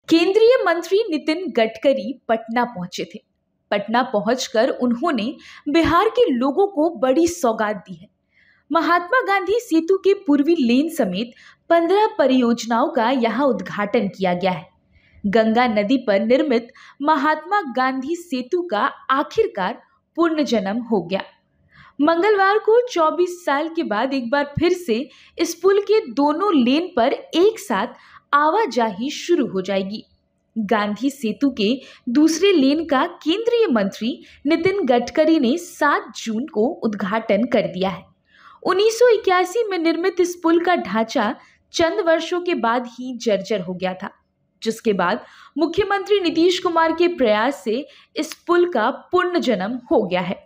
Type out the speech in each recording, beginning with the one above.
केंद्रीय मंत्री नितिन गडकरी पटना पहुंचे थे। पटना पहुंचकर उन्होंने बिहार के लोगों को बड़ी सौगात दी है। महात्मा गांधी सेतु के पूर्वी लेन समेत 15 परियोजनाओं का यहां उद्घाटन किया गया है। गंगा नदी पर निर्मित महात्मा गांधी सेतु का आखिरकार पुनर्जन्म हो गया। मंगलवार को 24 साल के बाद एक बार फिर से इस पुल के दोनों लेन पर एक साथ आवाजाही शुरू हो जाएगी। गांधी सेतु के दूसरे लेन का केंद्रीय मंत्री नितिन गडकरी ने 7 जून को उद्घाटन कर दिया है। 1981 में निर्मित इस पुल का ढांचा चंद वर्षों के बाद ही जर्जर हो गया था, जिसके बाद मुख्यमंत्री नीतीश कुमार के प्रयास से इस पुल का पुनर्जन्म हो गया है।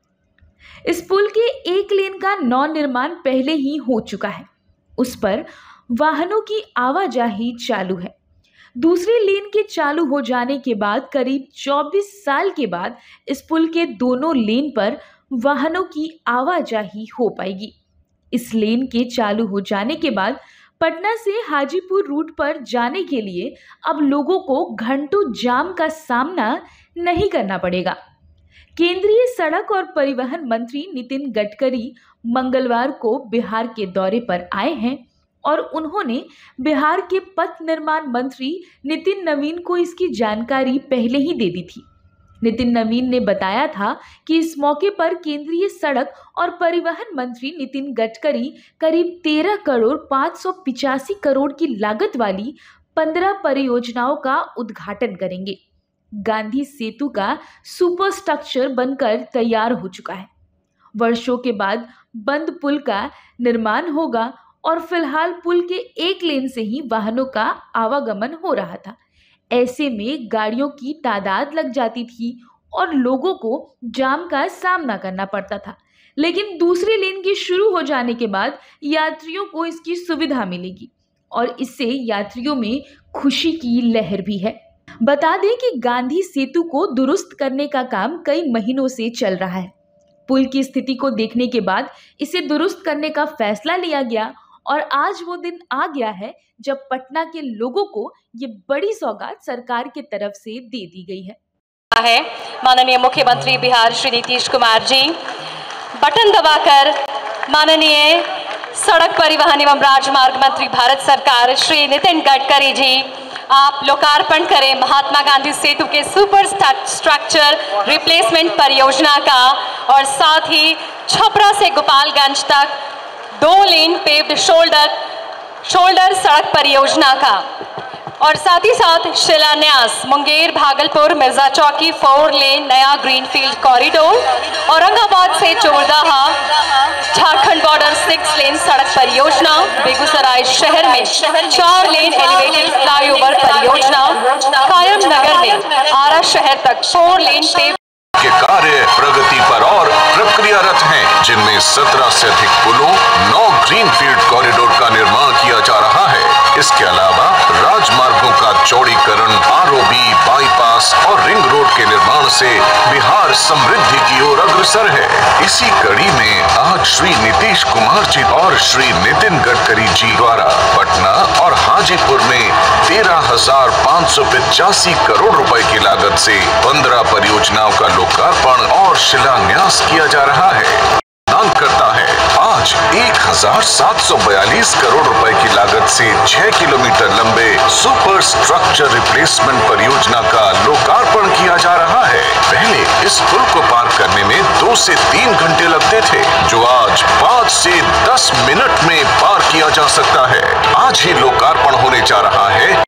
इस पुल के एक लेन का नव-निर्माण पहले ही हो चुका है। उस पर वाहनों की आवाजाही चालू है। दूसरे लेन के चालू हो जाने के बाद करीब 24 साल के बाद इस पुल के दोनों लेन पर वाहनों की आवाजाही हो पाएगी। इस लेन के चालू हो जाने के बाद पटना से हाजीपुर रूट पर जाने के लिए अब लोगों को घंटों जाम का सामना नहीं करना पड़ेगा। केंद्रीय सड़क और परिवहन मंत्री नितिन गडकरी मंगलवार को बिहार के दौरे पर आए हैं और उन्होंने बिहार के पथ निर्माण मंत्री नितिन नवीन को इसकी जानकारी पहले ही दे दी थी। नितिन नवीन ने बताया था कि इस मौके पर केंद्रीय सड़क और परिवहन मंत्री नितिन गडकरी करीब 13 करोड़ 585 करोड़ की लागत वाली 15 परियोजनाओं का उद्घाटन करेंगे। गांधी सेतु का सुपर स्ट्रक्चर बनकर तैयार हो चुका है। वर्षों के बाद बंद पुल का निर्माण होगा और फिलहाल पुल के एक लेन से ही वाहनों का आवागमन हो रहा था। ऐसे में गाड़ियों की तादाद लग जाती थी और लोगों को जाम का सामना करना पड़ता था। लेकिन दूसरे लेन के शुरू हो जाने के बाद यात्रियों को इसकी सुविधा मिलेगी और इससे यात्रियों में खुशी की लहर भी है। बता दें कि गांधी सेतु को दुरुस्त करने का काम कई महीनों से चल रहा है। पुल की स्थिति को देखने के बाद इसे दुरुस्त करने का फैसला लिया गया और आज वो दिन आ गया है जब पटना के लोगों को ये बड़ी सौगात सरकार की तरफ से दे दी गई है। माननीय मुख्यमंत्री बिहार श्री नीतीश कुमार जी बटन दबाकर माननीय सड़क परिवहन एवं राजमार्ग मंत्री भारत सरकार श्री नितिन गडकरी जी आप लोकार्पण करें महात्मा गांधी सेतु के सुपर स्ट्रक्चर रिप्लेसमेंट परियोजना का और साथ ही छपरा से गोपालगंज तक 2 लेन पेव्ड शोल्डर सड़क परियोजना का और साथ ही साथ शिलान्यास मुंगेर भागलपुर मिर्जा चौकी 4 लेन नया ग्रीनफील्ड कॉरिडोर, औरंगाबाद से चोरदाहा झारखंड बॉर्डर 6 लेन सड़क परियोजना, बेगूसराय शहर में 4 लेन एलिवेटेड फ्लाईओवर परियोजना, कायम नगर में आरा शहर तक 4 लेन पेव्ड के कार्य प्रगति पर और प्रक्रियारत हैं, जिनमें 17 से अधिक पुलों 9 ग्रीनफील्ड कॉरिडोर का निर्माण किया जा रहा है। इसके अलावा राजमार्गों का चौड़ीकरण, आरओबी, बाईपास और रिंग रोड के निर्माण से बिहार समृद्धि की ओर अग्रसर है। इसी कड़ी में आज श्री नीतीश कुमार जी और श्री नितिन गडकरी जी द्वारा पटना और हाजीपुर में 13,585 करोड़ रुपए की लागत से 15 परियोजनाओं का लोकार्पण और शिलान्यास किया जा रहा है। दान करता है आज 1,742 करोड़ रुपए की लागत से 6 किलोमीटर लंबे सुपर स्ट्रक्चर रिप्लेसमेंट परियोजना का लोकार्पण किया जा रहा है। पहले इस पुल को पार करने में 2 से 3 घंटे लगते थे, जो आज 5 से 10 मिनट में पार किया जा सकता है। आज ही लोकार्पण होने जा रहा है